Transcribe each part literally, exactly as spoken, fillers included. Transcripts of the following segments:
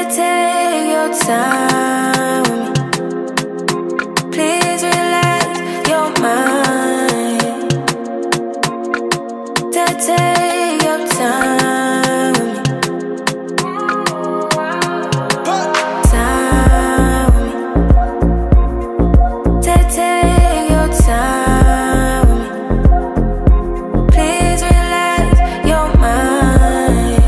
take your time with me. Please relax your mind. Take your time with me. Time with me. Take your time with me. Please relax your mind.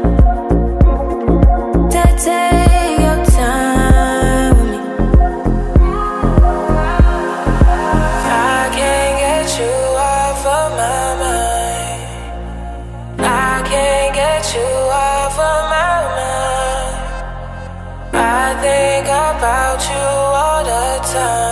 Take your time with me. I can't get you off of my mind. I can't get you off of my mind. I think about you all the time.